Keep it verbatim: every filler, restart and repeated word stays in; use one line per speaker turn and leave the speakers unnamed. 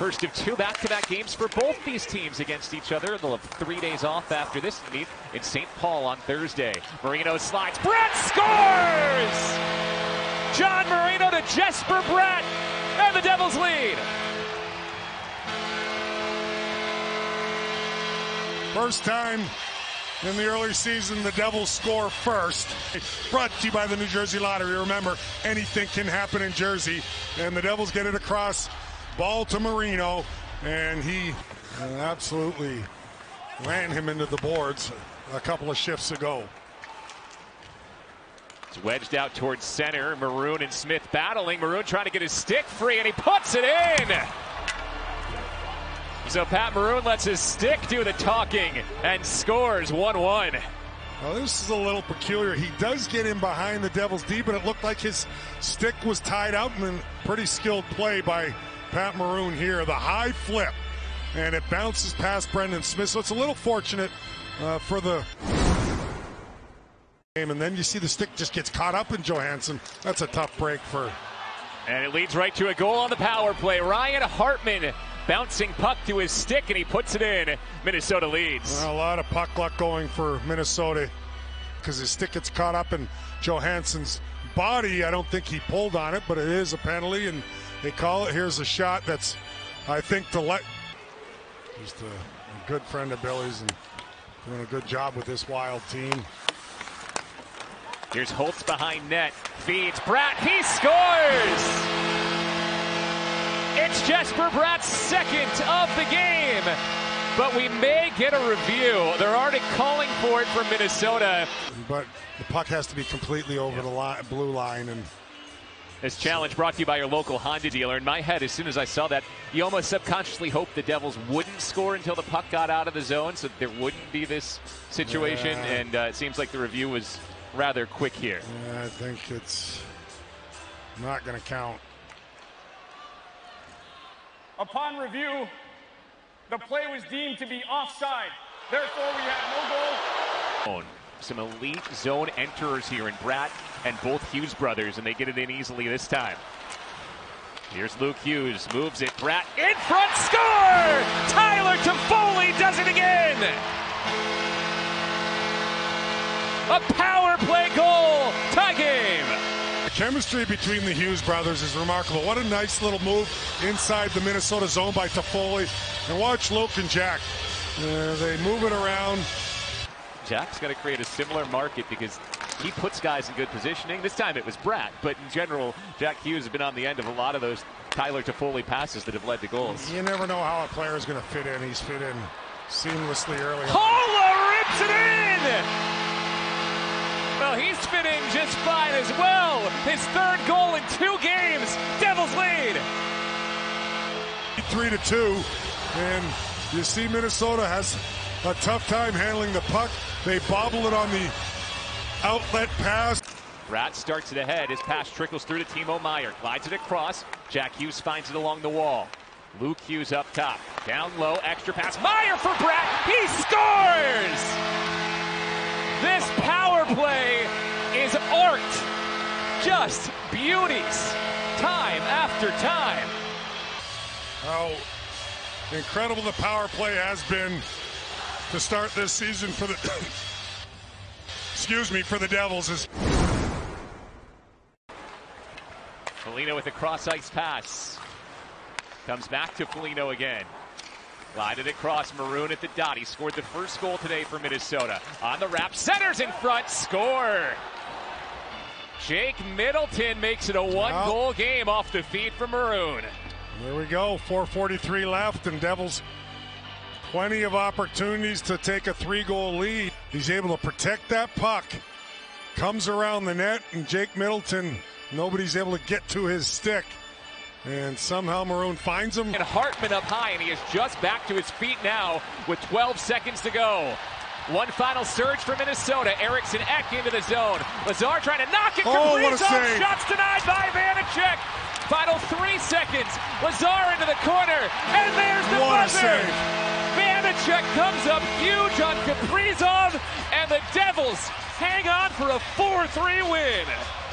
First of two back-to-back games for both these teams against each other. They'll have three days off after this meet in Saint Paul on Thursday. Marino slides. Bratt scores! John Marino to Jesper Bratt, and the Devils lead.
First time in the early season the Devils score first. Brought to you by the New Jersey Lottery. Remember, anything can happen in Jersey. And the Devils get it across, ball to Marino, and he uh, absolutely ran him into the boards a couple of shifts ago.
It's wedged out towards center. Maroon and Smith battling. Maroon trying to get his stick free, and he puts it in. So Pat Maroon lets his stick do the talking and scores one one.
Well, this is a little peculiar. He does get in behind the Devils deep, and it looked like his stick was tied out, and then pretty skilled play by Pat Maroon here. The high flip, and it bounces past Brendan Smith, so it's a little fortunate uh, for the game. And then you see the stick just gets caught up in Johansson. That's a tough break for...
And it leads right to a goal on the power play. Ryan Hartman bouncing puck to his stick, and he puts it in. Minnesota leads.
Well, a lot of puck luck going for Minnesota because his stick gets caught up in Johansson's body. I don't think he pulled on it, but it is a penalty, and they call it. Here's a shot that's, I think, to let. Just a, a good friend of Billy's and doing a good job with this Wild team.
Here's Holtz behind net. Feeds Bratt. He scores! It's Jesper Bratt's second of the game, but we may get a review. They're already calling for it from Minnesota.
But the puck has to be completely over yeah. the line, blue line. And
this challenge brought to you by your local Honda dealer. In my head, as soon as I saw that, you almost subconsciously hoped the Devils wouldn't score until the puck got out of the zone, so there wouldn't be this situation. Yeah. And uh, it seems like the review was rather quick here.
Yeah, I think it's not going to count.
Upon review, the play was deemed to be offside. Therefore, we have no goal.
Some elite zone enterers here in Bratt and both Hughes brothers, and they get it in easily this time. Here's Luke Hughes, moves it. Bratt in front, score! Tyler Toffoli does it again! A power play goal, tie game!
Chemistry between the Hughes brothers is remarkable. What a nice little move inside the Minnesota zone by Toffoli. And watch Luke and Jack. Uh, they move it around.
Jack's got to create a similar market because he puts guys in good positioning. This time it was Bratt, but in general, Jack Hughes has been on the end of a lot of those Tyler Toffoli passes that have led to goals.
You never know how a player is going to fit in. He's fit in seamlessly early on.
Holla rips it in! Well, he's fitting just fine as well. His third goal in two games. Devils lead.
Three to two, and you see Minnesota has a tough time handling the puck. They bobble it on the outlet pass.
Bratt starts it ahead. His pass trickles through to Timo Meier. Glides it across. Jack Hughes finds it along the wall. Luke Hughes up top. Down low, extra pass. Meier for Bratt. He scores! This power play is art. Just beauties. Time after time.
How incredible the power play has been to start this season for the excuse me, for the Devils. Is
Foligno with a cross-ice pass. Comes back to Foligno again. Glided across, Maroon at the dot. He scored the first goal today for Minnesota. On the wrap, centers in front, score! Jake Middleton makes it a one-goal game off the feed from Maroon.
There we go, four forty-three left, and Devils plenty of opportunities to take a three-goal lead. He's able to protect that puck. Comes around the net, and Jake Middleton, nobody's able to get to his stick. And somehow Maroon finds him.
And Hartman up high, and he is just back to his feet now with twelve seconds to go. One final surge for Minnesota. Eriksson Ek into the zone. Lazar trying to knock it.
Oh, what a save.
Shots denied by Vanacek. Final three seconds. Lazar into the corner. And there's the
what
buzzer.
A save.
Vanacek comes up huge on Kaprizov. And the Devils hang on for a four three win.